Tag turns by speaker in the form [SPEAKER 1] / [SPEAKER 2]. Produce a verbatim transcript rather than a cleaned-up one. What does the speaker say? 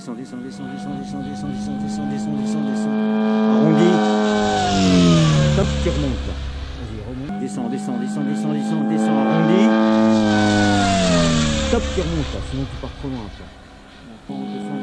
[SPEAKER 1] descends, descends, descends, descends, descends, descends, descends, descends, descends, descends, descends. Arrondi. Top, tu remontes là. Vas-y, remonte. Descends, descends, descends, descends, descends, descends, arrondi. Top, tu remontes là, sinon tu pars trop loin. Descends, descends.